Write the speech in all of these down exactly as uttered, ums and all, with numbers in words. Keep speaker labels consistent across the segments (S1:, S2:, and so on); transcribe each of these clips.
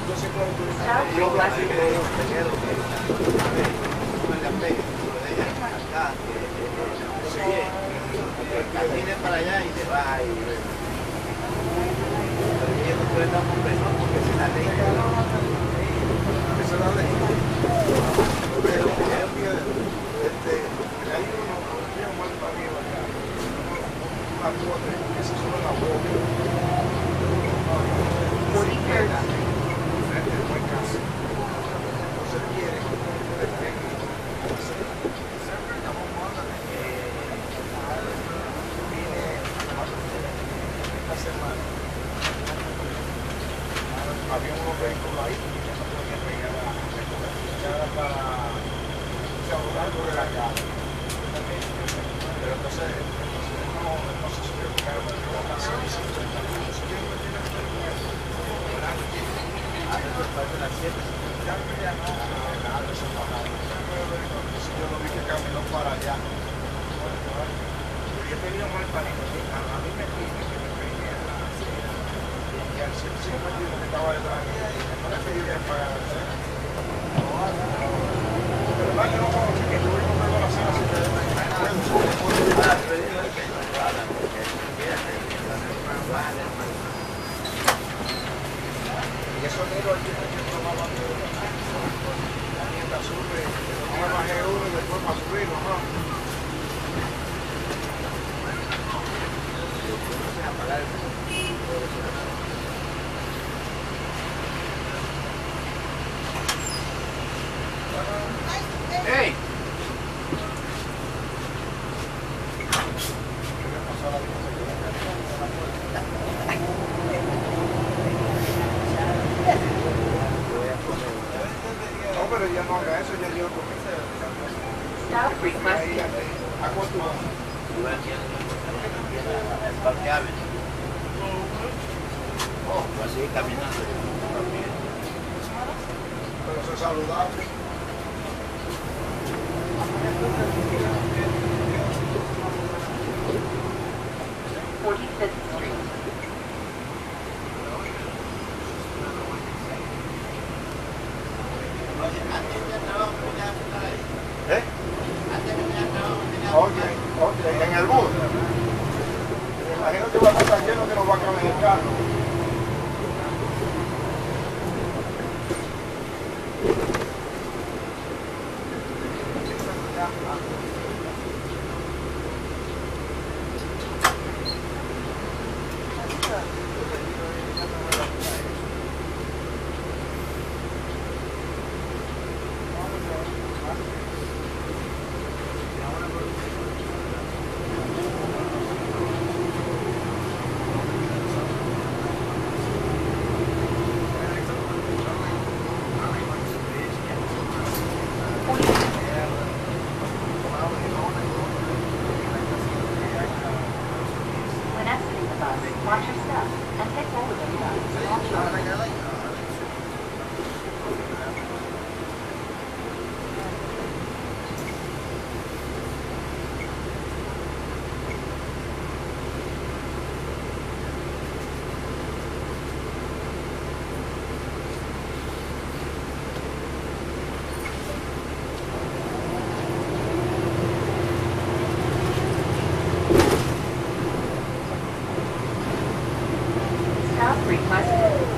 S1: Yo casi que me quedo que no le apegue, lo dejan acá, que se bien, camine para allá y te va y pero yo no puedo estar con presión porque si la ley esa es la ley pero creo que este hay uno un mal parido acá una cuota que se sube la boca frente al buen caso entonces quiere había unos vehículos ahí que no podían pegar a la para saludar por la calle. Pero entonces, no, no se subió que era una ocasión y se subió que tiene que tener antes de las siete, ya no había nada de eso para nada. Entonces yo lo vi que caminó para allá. Yo tenía un mal panito, a mí me pide que me pegué a la y al ciento cincuenta que estaba detrás de ella, no le pedí que pagara. Pero verdad que no conoce que yo voy a comprar la cena si te den y eso negro aquí que tomaba la nieta sube, no me bajé uno y después para subirlo, ¿no? Apagar el ¡hey! No, pero ya no haga eso, ya dio con
S2: Stop requesting.
S1: ¿A cuánto va?
S3: El parque Avenue. Oh, pues así caminando.
S1: Pero eso es saludable.
S2: forty-fifth Street.
S1: ¿Eh? Oye, oye, en el bus. Me imagino que va a estar lleno que nos va a caber el carro.
S2: Watch your step and take hold of the bus. Stop requested.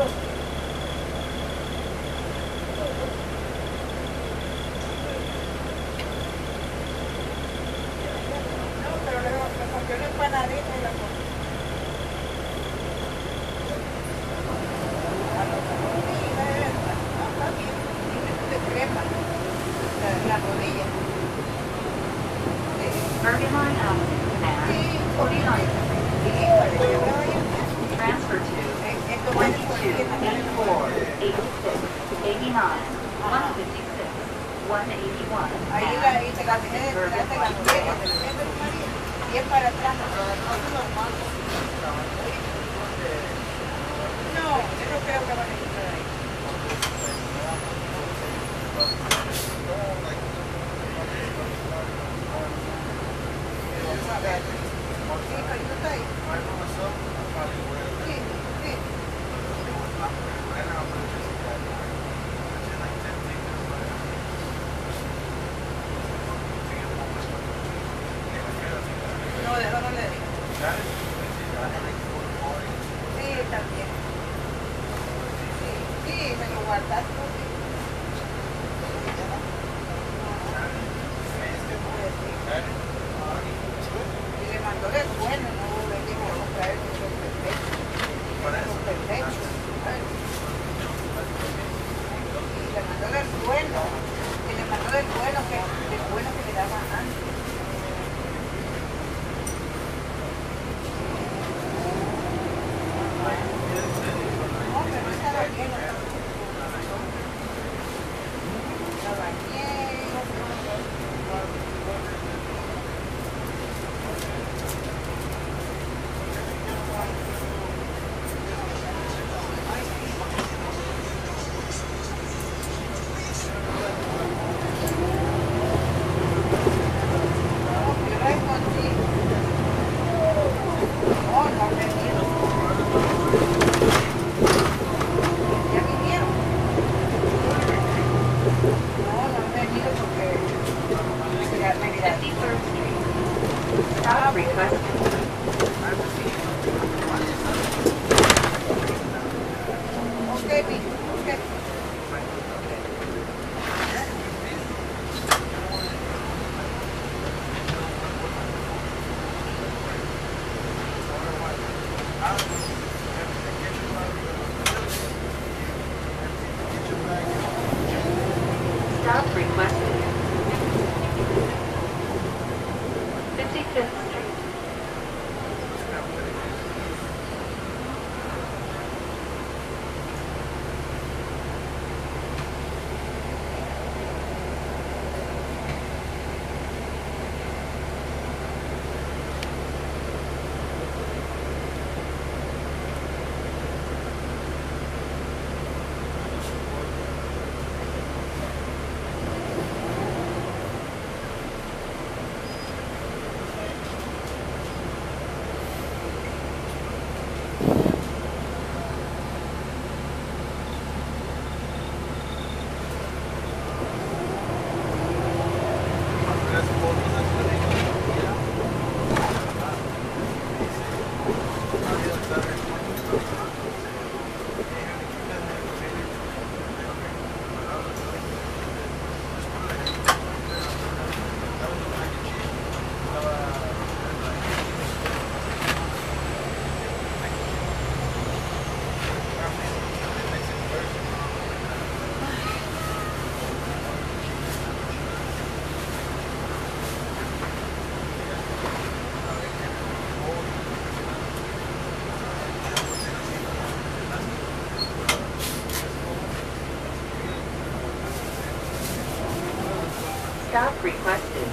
S2: Stop requested.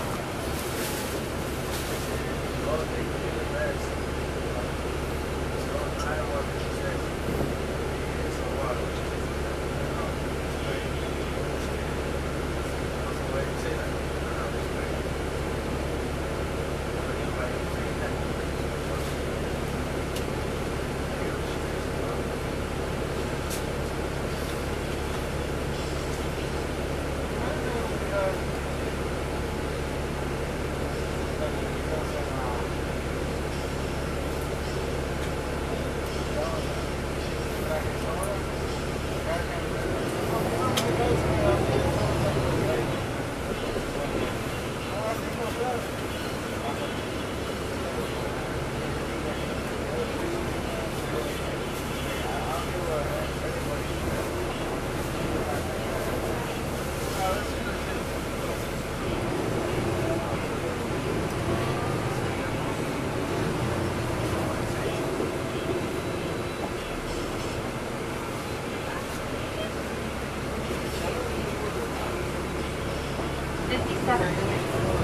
S2: sixty-seventh Street.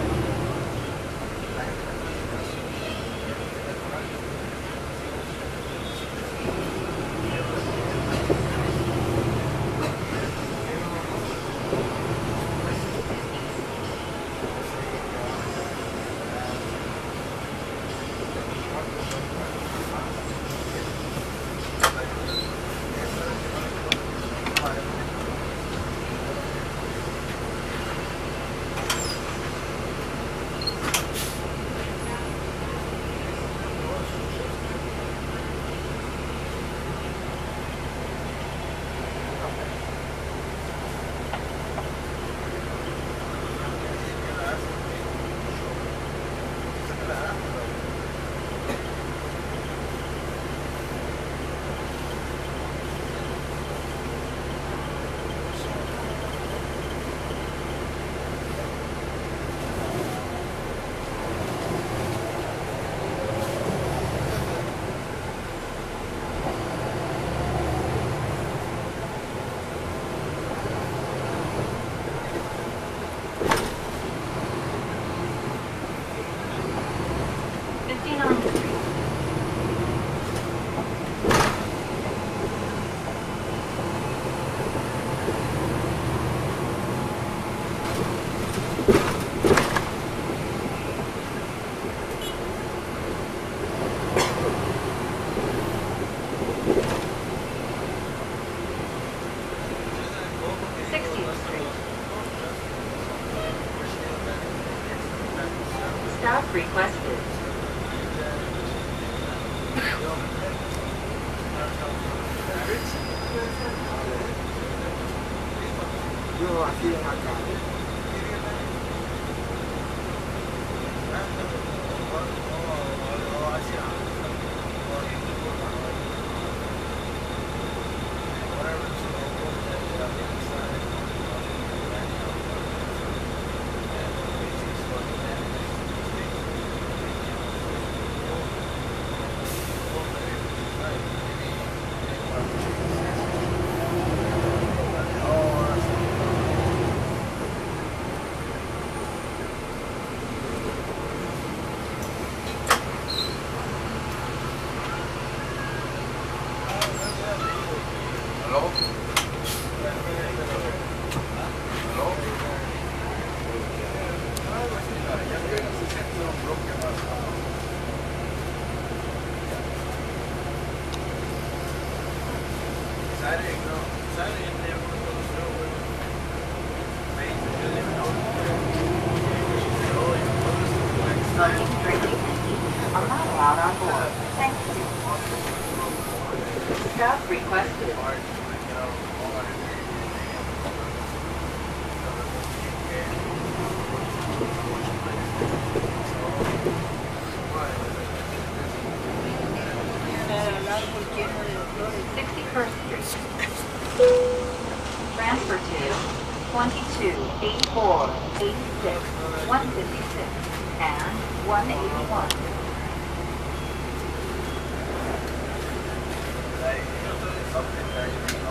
S2: Stop requested.
S1: Yo aquí en la calle.
S2: Smoking, drinking, are not allowed on board. Thank you. Stop requested. sixty-first Street. Transfer to twenty-two, eighty-four, eighty-six, one fifty-six, and one eighty-one.
S3: Hey,